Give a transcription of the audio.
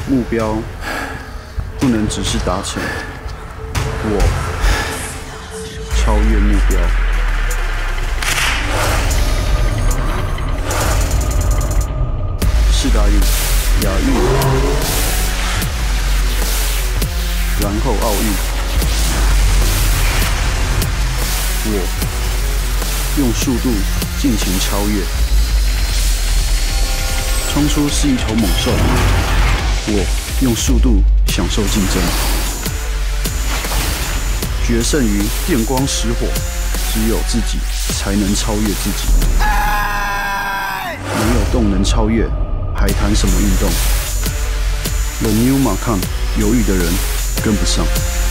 目标不能只是达成，我超越目标。世达运、亚运，然后奥运，我用速度尽情超越。冲出是一头猛兽，我用速度享受竞争。决胜于电光石火，只有自己才能超越自己。没有动能超越，还谈什么运动 ？The New Macan， 犹豫的人跟不上。